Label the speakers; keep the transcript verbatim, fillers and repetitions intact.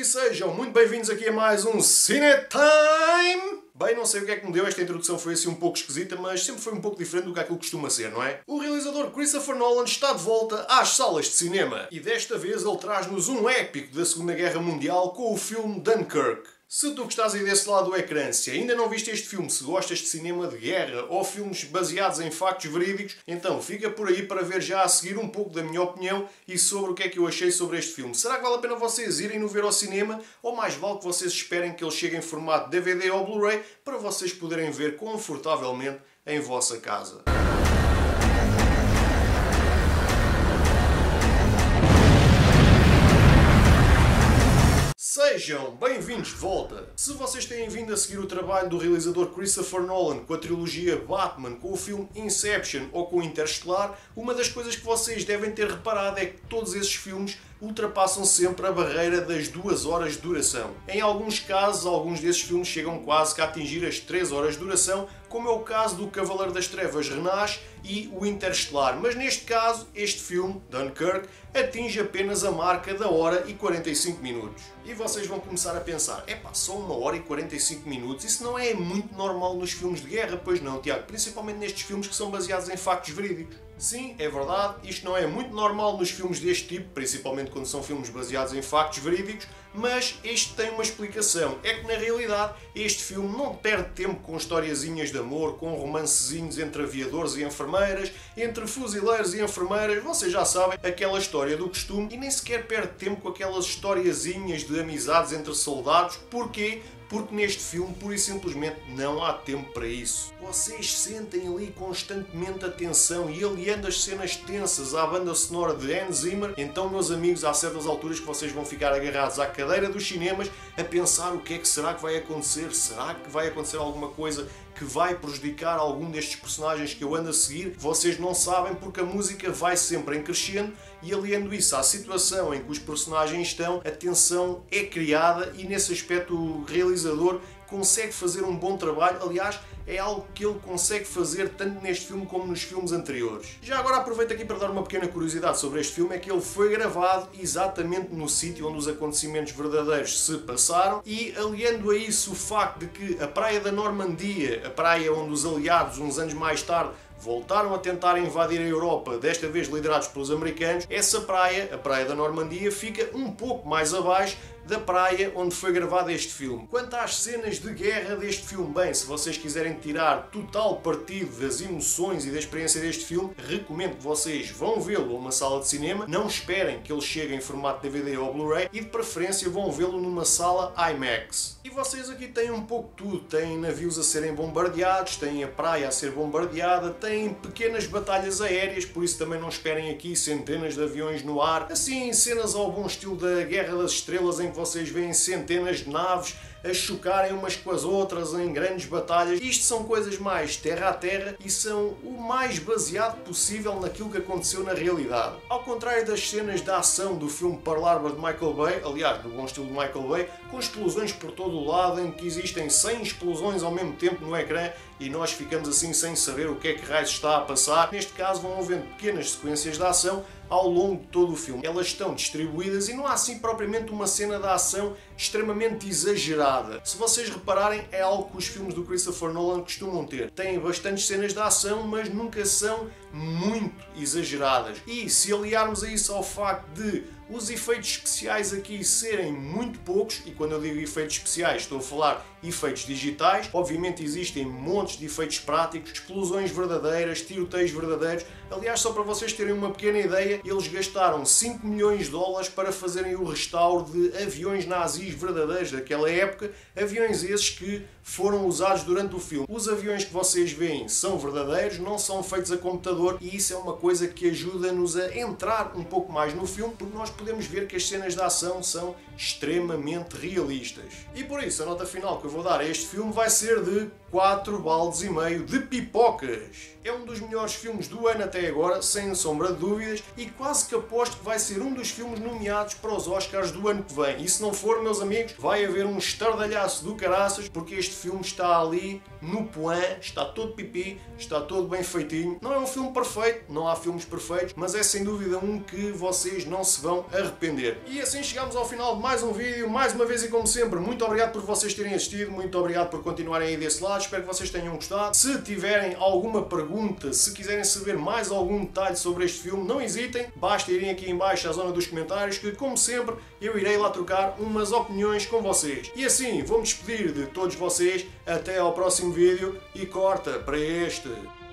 Speaker 1: sejam muito bem-vindos aqui a mais um Cinetime! Bem, não sei o que é que me deu, esta introdução foi assim um pouco esquisita, mas sempre foi um pouco diferente do que aquilo que costuma ser, não é? O realizador Christopher Nolan está de volta às salas de cinema e desta vez ele traz-nos um épico da Segunda Guerra Mundial com o filme Dunkirk. Se tu que estás aí desse lado do ecrã, se ainda não viste este filme, se gostas de cinema de guerra ou filmes baseados em factos verídicos, então fica por aí para ver já a seguir um pouco da minha opinião e sobre o que é que eu achei sobre este filme. Será que vale a pena vocês irem no ver ao cinema ou mais vale que vocês esperem que ele chegue em formato D V D ou Blu-ray para vocês poderem ver confortavelmente em vossa casa? Sejam bem-vindos de volta! Se vocês têm vindo a seguir o trabalho do realizador Christopher Nolan com a trilogia Batman, com o filme Inception ou com Interstellar, uma das coisas que vocês devem ter reparado é que todos esses filmes ultrapassam sempre a barreira das duas horas de duração. Em alguns casos, alguns desses filmes chegam quase a atingir as três horas de duração, como é o caso do Cavaleiro das Trevas Renasce e o Interstellar. Mas neste caso, este filme, Dunkirk, atinge apenas a marca da hora e quarenta e cinco minutos. E vocês vão começar a pensar, epá, só uma hora e quarenta e cinco minutos? Isso não é muito normal nos filmes de guerra, pois não, Tiago? Principalmente nestes filmes que são baseados em factos verídicos. Sim, é verdade, isto não é muito normal nos filmes deste tipo, principalmente quando são filmes baseados em factos verídicos, mas este tem uma explicação. É que na realidade este filme não perde tempo com historiazinhas de amor, com romancezinhos entre aviadores e enfermeiras, entre fuzileiros e enfermeiras, vocês já sabem, aquela história do costume, e nem sequer perde tempo com aquelas historiazinhas de amizades entre soldados. Porquê? Porque neste filme, pura e simplesmente, não há tempo para isso. Vocês sentem ali constantemente a tensão e aliando as cenas tensas à banda sonora de Hans Zimmer, então, meus amigos, há certas alturas que vocês vão ficar agarrados à cadeira dos cinemas a pensar o que é que será que vai acontecer, será que vai acontecer alguma coisa que vai prejudicar algum destes personagens que eu ando a seguir? Vocês não sabem, porque a música vai sempre em crescendo e aliando isso à situação em que os personagens estão, a tensão é criada e nesse aspecto o realizador consegue fazer um bom trabalho. Aliás, é algo que ele consegue fazer tanto neste filme como nos filmes anteriores. Já agora aproveito aqui para dar uma pequena curiosidade sobre este filme, é que ele foi gravado exatamente no sítio onde os acontecimentos verdadeiros se passaram e aliando a isso o facto de que a praia da Normandia, a praia onde os aliados uns anos mais tarde voltaram a tentar invadir a Europa, desta vez liderados pelos americanos, essa praia, a praia da Normandia, fica um pouco mais abaixo da praia onde foi gravado este filme. Quanto às cenas de guerra deste filme, bem, se vocês quiserem tirar total partido das emoções e da experiência deste filme, recomendo que vocês vão vê-lo a uma sala de cinema, não esperem que ele chegue em formato D V D ou Blu-ray e de preferência vão vê-lo numa sala IMAX. E vocês aqui têm um pouco tudo, têm navios a serem bombardeados, têm a praia a ser bombardeada, têm pequenas batalhas aéreas, por isso também não esperem aqui centenas de aviões no ar, assim cenas ao bom estilo da Guerra das Estrelas em que vocês veem centenas de naves a chocarem umas com as outras em grandes batalhas. Isto são coisas mais terra a terra e são o mais baseado possível naquilo que aconteceu na realidade. Ao contrário das cenas de ação do filme Pearl Harbor de Michael Bay, aliás, do bom estilo de Michael Bay, com explosões por todo o lado, em que existem cem explosões ao mesmo tempo no ecrã e nós ficamos assim sem saber o que é que raios está a passar. Neste caso vão havendo pequenas sequências de ação ao longo de todo o filme. Elas estão distribuídas e não há assim propriamente uma cena de ação extremamente exagerada. Se vocês repararem, é algo que os filmes do Christopher Nolan costumam ter. Têm bastantes cenas de ação, mas nunca são muito exageradas. E se aliarmos a isso ao facto de os efeitos especiais aqui serem muito poucos, e quando eu digo efeitos especiais estou a falar efeitos digitais, obviamente existem montes de efeitos práticos, explosões verdadeiras, tiroteios verdadeiros. Aliás, só para vocês terem uma pequena ideia, eles gastaram cinco milhões de dólares para fazerem o restauro de aviões nazis verdadeiros daquela época, aviões esses que foram usados durante o filme. Os aviões que vocês veem são verdadeiros, não são feitos a computador, e isso é uma coisa que ajuda-nos a entrar um pouco mais no filme, porque nós podemos ver que as cenas de ação são extremamente realistas. E por isso a nota final que eu vou dar a este filme vai ser de quatro baldes e meio de pipocas. É um dos melhores filmes do ano até agora, sem sombra de dúvidas, e quase que aposto que vai ser um dos filmes nomeados para os Oscars do ano que vem. E se não for, meus amigos, vai haver um estardalhaço do caraças, porque este filme está ali no point, está todo pipi, está todo bem feitinho. Não é um filme perfeito, não há filmes perfeitos, mas é sem dúvida um que vocês não se vão arrepender. E assim chegamos ao final de mais um vídeo, mais uma vez e como sempre, muito obrigado por vocês terem assistido, muito obrigado por continuarem aí desse lado, espero que vocês tenham gostado. Se tiverem alguma pergunta, se quiserem saber mais algum detalhe sobre este filme, não hesitem, basta irem aqui em baixo à zona dos comentários que, como sempre, eu irei lá trocar umas opiniões com vocês. E assim, vou-me despedir de todos vocês, até ao próximo vídeo e corta para este.